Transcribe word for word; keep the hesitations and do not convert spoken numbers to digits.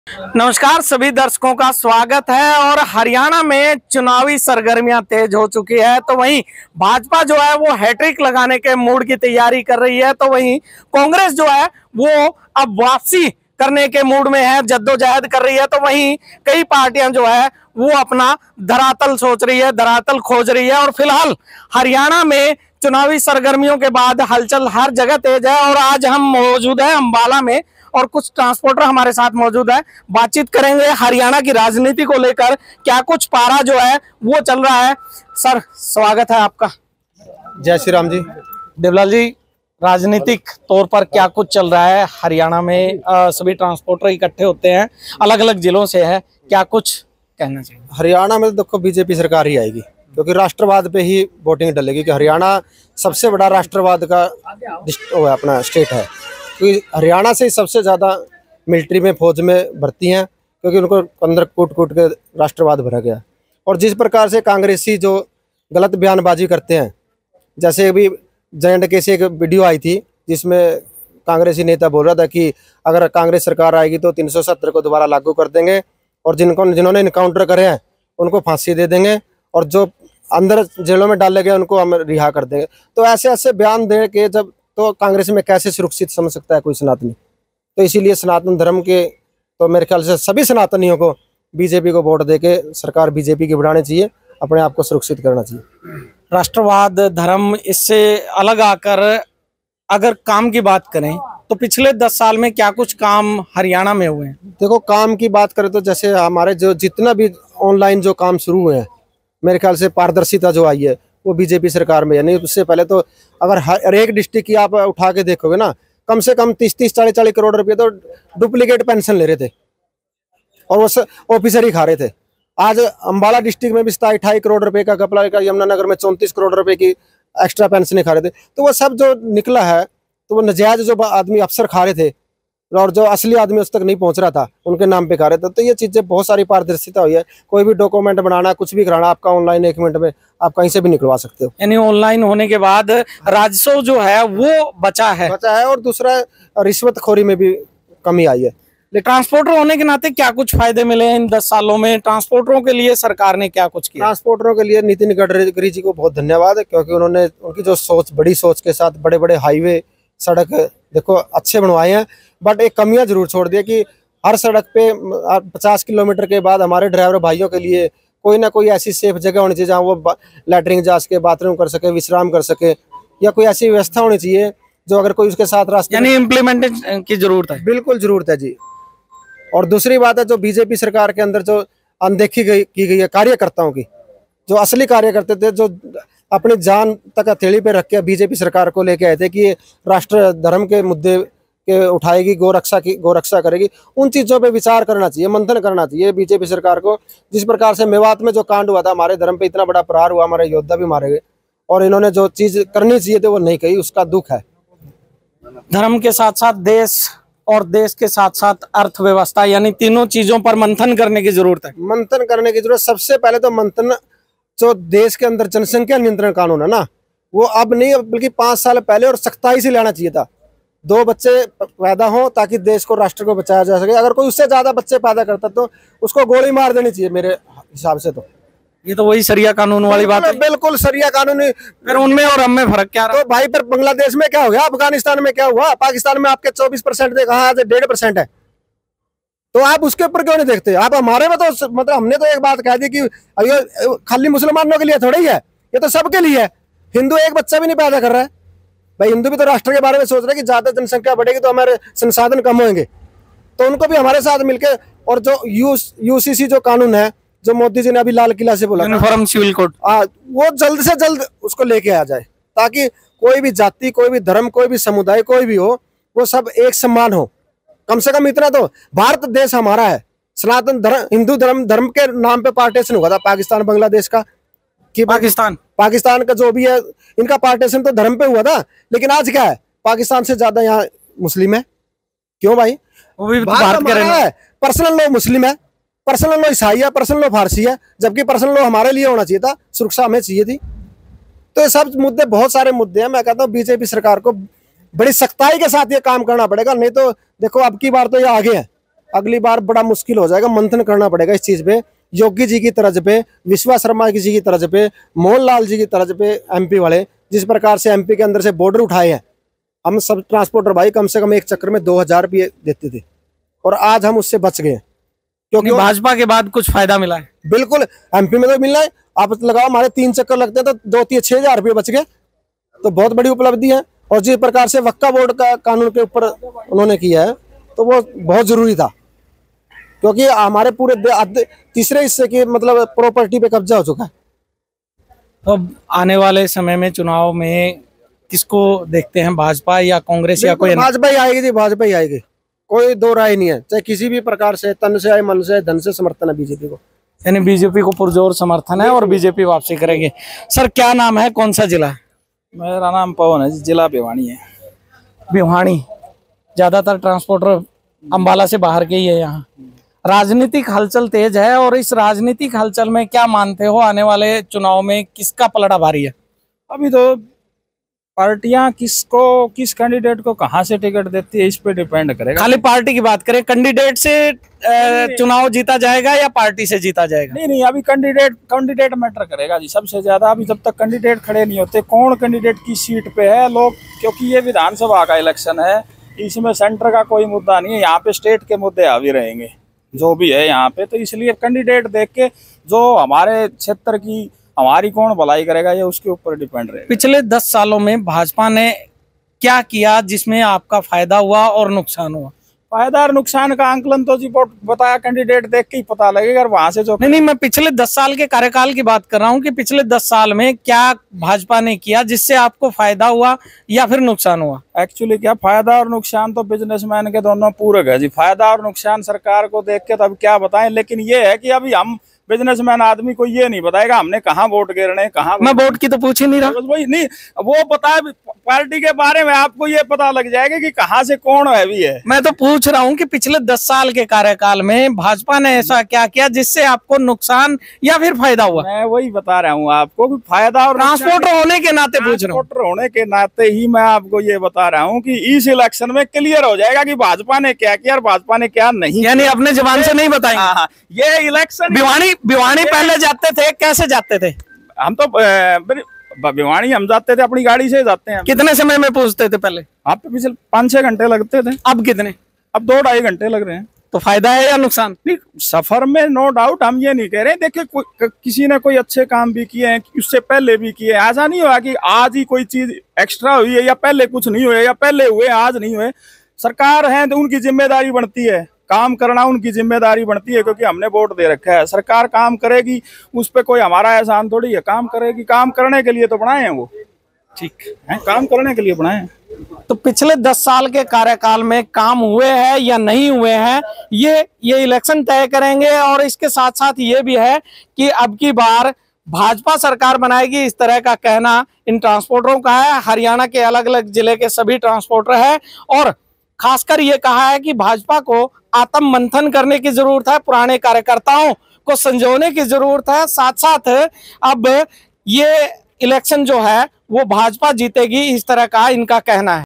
नमस्कार सभी दर्शकों का स्वागत है। और हरियाणा में चुनावी सरगर्मियां तेज हो चुकी है, तो वहीं भाजपा जो है वो हैट्रिक लगाने के मूड की तैयारी कर रही है, तो वहीं कांग्रेस जो है वो अब वापसी करने के मूड में है, जद्दोजहद कर रही है। तो वहीं कई पार्टियां जो है वो अपना धरातल सोच रही है, धरातल खोज रही है। और फिलहाल हरियाणा में चुनावी सरगर्मियों के बाद हलचल हर जगह तेज है। और आज हम मौजूद है अम्बाला में और कुछ ट्रांसपोर्टर हमारे साथ मौजूद है। बातचीत करेंगे हरियाणा की राजनीति को लेकर, क्या कुछ पारा जो है वो चल रहा है। सर स्वागत है आपका। जय श्री राम जी। देवलाल जी, राजनीतिक तौर पर क्या कुछ चल रहा है हरियाणा में? आ, सभी ट्रांसपोर्टर इकट्ठे होते हैं, अलग अलग जिलों से है, क्या कुछ कहना चाहिए? हरियाणा में तो देखो बीजेपी सरकार ही आएगी, क्योंकि राष्ट्रवाद पे ही वोटिंग डलेगी कि हरियाणा सबसे बड़ा राष्ट्रवाद का वो है, अपना स्टेट है। क्योंकि हरियाणा से ही सबसे ज़्यादा मिलिट्री में फौज में भर्ती हैं, क्योंकि उनको अंदर कूट कूट के राष्ट्रवाद भरा गया। और जिस प्रकार से कांग्रेसी जो गलत बयानबाजी करते हैं, जैसे अभी जे एंड के से एक वीडियो आई थी जिसमें कांग्रेसी नेता बोल रहा था कि अगर कांग्रेस सरकार आएगी तो तीन सौ सत्तर को दोबारा लागू कर देंगे और जिनको जिन्होंने इनकाउंटर करे हैं उनको फांसी दे देंगे और जो अंदर जेलों में डाले गए उनको हम रिहा कर देंगे। तो ऐसे ऐसे बयान दे के जब तो कांग्रेस में कैसे सुरक्षित समझ सकता है कोई सनातनी? तो इसीलिए सनातन धर्म के तो मेरे ख्याल से सभी सनातनियों को बीजेपी को वोट देके सरकार बीजेपी की बनानी चाहिए, अपने आप को सुरक्षित करना चाहिए। राष्ट्रवाद धर्म इससे अलग आकर अगर काम की बात करें तो पिछले दस साल में क्या कुछ काम हरियाणा में हुए हैं? देखो, काम की बात करें तो जैसे हमारे जो जितना भी ऑनलाइन जो काम शुरू हुए हैं, मेरे ख्याल से पारदर्शिता जो आई है वो बीजेपी सरकार में है। नहीं उससे पहले तो अगर हर एक डिस्ट्रिक्ट की आप उठा के देखोगे ना, कम से कम तीस तीस चालीस चालीस करोड़ रुपए तो डुप्लीकेट पेंशन ले रहे थे और वो ऑफिसर ही खा रहे थे। आज अम्बाला डिस्ट्रिक्ट में भी सताई अठाई करोड़ रुपए का, कपड़ा का यमुनानगर में चौंतीस करोड़ रुपए की एक्स्ट्रा पेंशन खा रहे थे। तो वो सब जो निकला है तो वो नजायज जो आदमी अफसर खा रहे थे और जो असली आदमी उस तक नहीं पहुंच रहा था उनके नाम पे खा रहे थे। तो ये चीजें बहुत सारी पारदर्शिता हुई है। कोई भी डॉक्यूमेंट बनाना, कुछ भी कराना, आपका ऑनलाइन एक मिनट में आप कहीं से भी निकलवा सकते हो। यानी ऑनलाइन होने के बाद राजस्व जो है वो बचा है बचा है और दूसरा रिश्वतखोरी में भी कमी आई है। ट्रांसपोर्टर होने के नाते क्या कुछ फायदे मिले हैं इन दस सालों में? ट्रांसपोर्टरों के लिए सरकार ने क्या कुछ किया? ट्रांसपोर्टरों के लिए नितिन गडकरी जी को बहुत धन्यवाद है, क्योंकि उन्होंने उनकी जो सोच, बड़ी सोच के साथ बड़े बड़े हाईवे, सड़क देखो अच्छे बनवाए हैं। बट एक कमियां जरूर छोड़ दिया कि हर सड़क पे पचास किलोमीटर के बाद हमारे ड्राइवर भाइयों के लिए कोई ना कोई ऐसी सेफ जगह होनी चाहिए जहाँ वो लैटरिन जा सके, बाथरूम कर सके, विश्राम कर सके, या कोई ऐसी व्यवस्था होनी चाहिए जो अगर कोई उसके साथ रास्ते, यानी इम्प्लीमेंटेशन की जरूरत है। बिल्कुल जरूरत है जी। और दूसरी बात है, जो बीजेपी सरकार के अंदर जो अनदेखी गई की गई है कार्यकर्ताओं की, जो असली कार्यकर्ता थे, जो अपनी जान तक हथेली पे रख के बीजेपी सरकार को लेके आए थे कि ये राष्ट्र धर्म के मुद्दे के उठाएगी, गोरक्षा की गोरक्षा करेगी, उन चीजों पे विचार करना चाहिए, मंथन करना चाहिए बीजेपी सरकार को। जिस प्रकार से मेवात में जो कांड हुआ था, हमारे धर्म पे इतना बड़ा प्रहार हुआ, हमारे योद्धा भी मारे गए और इन्होंने जो चीज करनी चाहिए थी वो नहीं कही, उसका दुख है। धर्म के साथ साथ देश और देश के साथ साथ अर्थव्यवस्था, यानी तीनों चीजों पर मंथन करने की जरूरत है। मंथन करने की जरूरत, सबसे पहले तो मंथन जो देश के अंदर जनसंख्या नियंत्रण कानून है ना, वो अब नहीं बल्कि पांच साल पहले और सख्ताई से लाना चाहिए था। दो बच्चे पैदा हो ताकि देश को, राष्ट्र को बचाया जा सके। अगर कोई उससे ज्यादा बच्चे पैदा करता तो उसको गोली मार देनी चाहिए मेरे हिसाब से। तो ये तो वही सरिया कानून वाली बात है। बिल्कुल सरिया कानून। फिर उनमें और हम में फर्क क्या रहा? तो भाई पर बांग्लादेश में क्या हो गया, अफगानिस्तान में क्या हुआ, पाकिस्तान में आपके चौबीस परसेंट थे, कहा आज डेढ़ परसेंट है। तो आप उसके ऊपर क्यों नहीं देखते? आप हमारे में तो मतलब हमने तो एक बात कह दी कि ये खाली मुसलमानों के लिए थोड़ी है, ये तो सबके लिए है। हिंदू एक बच्चा भी नहीं पैदा कर रहा है भाई। हिंदू भी तो राष्ट्र के बारे में सोच रहे हैं कि ज्यादा जनसंख्या बढ़ेगी तो हमारे संसाधन कम होंगे, तो उनको भी हमारे साथ मिलकर, और जो यू यूसीसी जो कानून है जो मोदी जी ने अभी लाल किला से बोला, यूनिफॉर्म सिविल कोड, वो जल्द से जल्द उसको लेके आ जाए, ताकि कोई भी जाति, कोई भी धर्म, कोई भी समुदाय, कोई भी हो, वो सब एक समान हो। कम से कम इतना तो, भारत देश हमारा है। सनातन धर्म, हिंदू धर्म धर्म के नाम पे पार्टीशन हुआ था पाकिस्तान बांग्लादेश का, कि पाकिस्तान पाकिस्तान का जो भी है, इनका पार्टीशन तो धर्म पे हुआ था। लेकिन आज क्या है, पाकिस्तान से ज्यादा यहाँ मुस्लिम है। क्यों भाई? वो भी भारत के रहने। पर्सनल लॉ मुस्लिम है, पर्सनल लॉ ईसाई है, पर्सनल लॉ फारसी है, जबकि पर्सनल लॉ हमारे लिए होना चाहिए था, सुरक्षा हमें चाहिए थी। तो ये सब मुद्दे, बहुत सारे मुद्दे हैं। मैं कहता हूँ बीजेपी सरकार को बड़ी सख्ताई के साथ ये काम करना पड़ेगा, नहीं तो देखो अब की बार तो ये आगे है। अगली बार बड़ा मुश्किल हो जाएगा, मंथन करना पड़ेगा इस चीज पे। योगी जी की तर्ज पे, विश्वास शर्मा जी की तर्ज पे, मोहन लाल जी की तर्ज पे, एमपी वाले जिस प्रकार से एमपी के अंदर से बॉर्डर उठाए हैं, हम सब ट्रांसपोर्टर भाई कम से कम एक चक्कर में दो हजार रुपये देते थे और आज हम उससे बच गए क्योंकि भाजपा के बाद कुछ फायदा मिला है। बिल्कुल, एमपी में तो मिल रहा है। आप लगाओ हमारे तीन चक्कर लगते हैं तो दो तीन छह हजार रुपये बच गए, तो बहुत बड़ी उपलब्धि है। और जिस प्रकार से वक्का बोर्ड का कानून के ऊपर उन्होंने किया है तो वो बहुत जरूरी था, क्योंकि हमारे पूरे तीसरे हिस्से की मतलब प्रॉपर्टी पे कब्जा हो चुका है। तो आने वाले समय में चुनाव में किसको देखते हैं, भाजपा या कांग्रेस या कोई? भाजपा ही आएगी जी, भाजपा ही आएगी, कोई दो राय नहीं है। चाहे किसी भी प्रकार से, तन से आए, मन से, धन से समर्थन है बीजेपी को। यानी बीजेपी को पुरजोर समर्थन है और बीजेपी वापसी करेंगे। सर क्या नाम है, कौन सा जिला है? मेरा नाम पवन है, जिला भिवानी है। भिवानी, ज्यादातर ट्रांसपोर्टर अंबाला से बाहर के ही है। यहाँ राजनीतिक हलचल तेज है और इस राजनीतिक हलचल में क्या मानते हो, आने वाले चुनाव में किसका पलड़ा भारी है? अभी तो पार्टियां किसको, किस कैंडिडेट को कहां से टिकट देती है इस पे डिपेंड करेगा। खाली पार्टी की बात करें, कैंडिडेट से चुनाव जीता जाएगा या पार्टी से जीता जाएगा? नहीं नहीं, अभी कैंडिडेट कैंडिडेट मैटर करेगा जी सबसे ज्यादा। अभी जब तक कैंडिडेट खड़े नहीं होते, कौन कैंडिडेट की सीट पे है लोग, क्योंकि ये विधानसभा का इलेक्शन है, इसमें सेंटर का कोई मुद्दा नहीं है, यहाँ पे स्टेट के मुद्दे हावी रहेंगे जो भी है यहाँ पे। तो इसलिए कैंडिडेट देख के जो हमारे क्षेत्र की हमारी कौन भलाई करेगा ये उसके ऊपर डिपेंड रहेगा। पिछले दस सालों में भाजपा ने क्या किया जिसमें आपका फायदा हुआ और नुकसान हुआ? फायदा और नुकसान का आंकलन तो जी बताया, कैंडिडेट देख के ही पता लगेगा। वहां से जो नहीं नहीं, मैं पिछले दस साल के कार्यकाल की बात कर रहा हूँ कि पिछले दस साल में क्या भाजपा ने किया जिससे आपको फायदा हुआ या फिर नुकसान हुआ? एक्चुअली क्या, फायदा और नुकसान तो बिजनेसमैन के दोनों पूरक है जी। फायदा और नुकसान सरकार को देख के तब क्या बताएं, लेकिन ये है कि अभी हम बिजनेसमैन आदमी को ये नहीं बताएगा हमने कहाँ वोट गिरने, कहाँ। मैं वोट की तो पूछ ही नहीं रहा। वही नहीं, वो पता है पार्टी के बारे में आपको ये पता लग जाएगा कि कहाँ से कौन हैवी है। मैं तो पूछ रहा हूँ कि पिछले दस साल के कार्यकाल में भाजपा ने ऐसा क्या किया जिससे आपको नुकसान या फिर फायदा हुआ? मैं वही बता रहा हूँ आपको कि फायदा और ट्रांसपोर्टर होने के नाते पूछ रहा हूँ। ट्रांसपोर्टर होने के नाते ही मैं आपको ये बता रहा हूँ कि इस इलेक्शन में क्लियर हो जाएगा कि भाजपा ने क्या किया और भाजपा ने क्या नहीं। यानी अपने जबान से नहीं बताएंगे? हाँ, ये इलेक्शन। भिवानी भिवानी पहले जाते थे, कैसे जाते थे? हम तो भिवानी हम जाते थे अपनी गाड़ी से जाते हैं। कितने समय में पहुंचते थे पहले? आप पे पिछले पाँच छह घंटे लगते थे। अब कितने? अब दो ढाई घंटे लग रहे हैं। तो फायदा है या नुकसान? नहीं, सफर में नो डाउट हम ये नहीं कह रहे। देखिए किसी ने कोई अच्छे काम भी किए हैं, उससे पहले भी किए। ऐसा नहीं हुआ कि आज ही कोई चीज एक्स्ट्रा हुई है या पहले कुछ नहीं हुए या पहले हुए आज नहीं हुए। सरकार है तो उनकी जिम्मेदारी बनती है, काम करना उनकी जिम्मेदारी बनती है, क्योंकि हमने वोट दे रखा है। सरकार काम करेगी, उस पर कोई हमारा एहसान थोड़ी है। काम करेगी, काम करने के लिए तो बनाए हैं वो, ठीक है, काम करने के लिए बनाए हैं। तो पिछले दस साल के कार्यकाल में काम हुए हैं या नहीं हुए हैं, ये ये इलेक्शन तय करेंगे। और इसके साथ साथ ये भी है कि अब की बार भाजपा सरकार बनाएगी, इस तरह का कहना इन ट्रांसपोर्टरों का है। हरियाणा के अलग अलग जिले के सभी ट्रांसपोर्टर हैं और खासकर ये कहा है कि भाजपा को आत्म मंथन करने की जरूरत है, पुराने कार्यकर्ताओं को संजोने की जरूरत है। साथ साथ अब ये इलेक्शन जो है वो भाजपा जीतेगी, इस तरह का इनका कहना है।